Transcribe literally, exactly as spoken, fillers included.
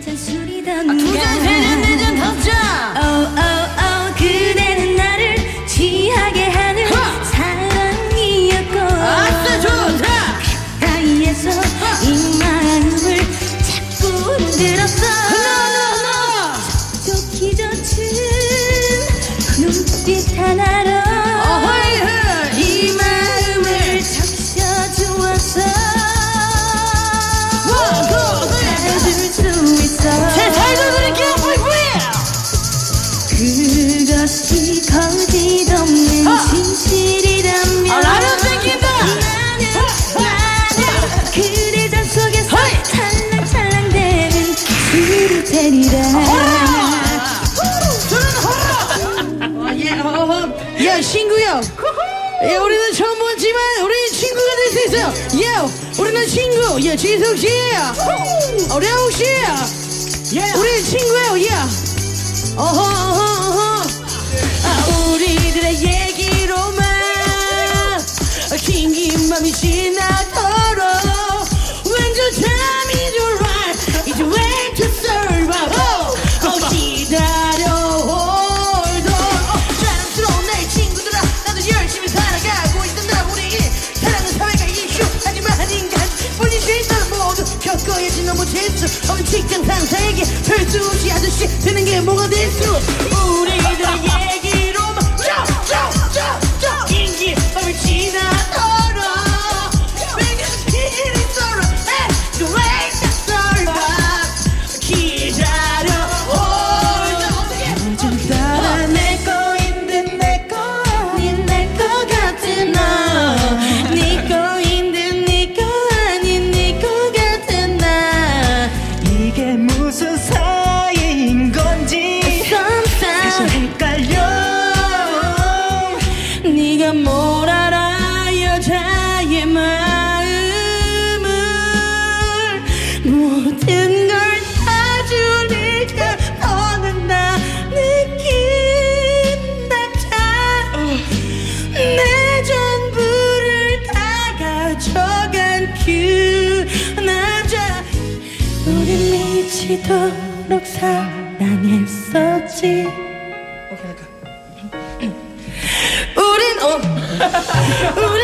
잔 술이던가. 아, 두 잔, 세 잔, 네 잔, 다섯 잔. Oh, oh, oh, 그대는 나를 취하게 하는 하! 사랑이었고. 아싸, 좋다. 가까이에서 하! 이 마음을 자꾸 흔들었어. 촉촉히 젖은 눈빛 하나로 어허이, 이 마음을 적셔주었어. 잘 수 있어. 제 살도 드릴게요. 그것이 거짓 없는 하! 진실이라면 아, 라면 땡긴다. 나는 나는 그대 잔 속에서 찰랑찰랑대는 술을 때리라. 야, 친구야. 예, 우리는 처음 보지만 우리 친구가 될 수 있어요. 예, 우리는 친구. 예, 지석 씨, 어, 려욱 씨, 예, 우리 친구예요. 예. 어허, 어허, 어허. 아, 우리들의 얘기로만 긴긴 밤이 지나도록 왠지 잠이 좋아. It's way to survive. 어, 기다려. 겪어야지 너무 재수 없는 직장 상사에게 별 수 없이 아저씨 되는 게 뭐가 됐어. 우리들의 얘기로만 쫙쫙쫙쫙 인기 밤을 지나도록 It is alright, the way to survive. 기다려. 요즘 따라 내 거인 듯 내 거 아닌 내 거 같은 너, 네 거인 듯 네 거 아닌 네 거 같은 나. 이게 무슨 사이인 건지 사실 헷갈려. 네가 뭘 알아 여자의 마음을. 모든 걸 다 주니까 너는 나 느낀다. 내 전부를 다 가져간 그 남자. 우린 미치도록 사랑했었지. 우린 어